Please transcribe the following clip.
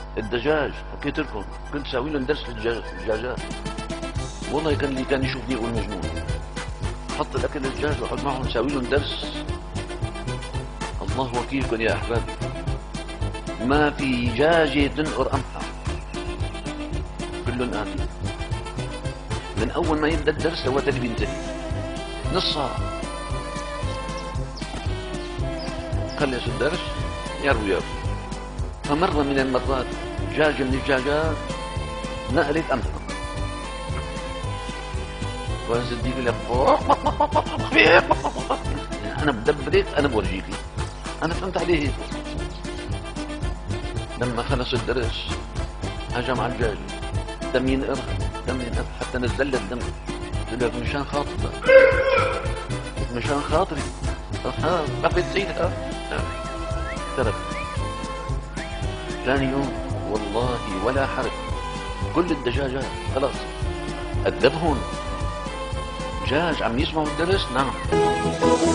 الدجاج حكيت لكم كنت ساوي لهم درس في الدجاجات. والله كان اللي كان يشوفني يقول مجنون. حط الاكل الدجاج واقعد معهم ساوي لهم درس. الله وكيلكم يا احبابي، ما في دجاجه تنقر قمحه، كلهم آكل من اول ما يبدا الدرس لوقت اللي بينتهي نص ساعه. خلص الدرس يروي. فمرة من المرات دجاجة من الدجاجات نقلت قمحة، والزديق يقول لك أنا بدبرك، أنا بورجيكي، أنا فهمت عليه هيك. لما خلص الدرس هجم على الدجاجة، دم ينقرها، دم ينقرها حتى نزل لها الدم. قلت لك مشان خاطرك، مشان خاطري قفت سيدها. ترك. ثاني يوم والله ولا حرج، كل الدجاجات خلاص أدبهم. دجاج عم يسمعوا الدرس؟ نعم.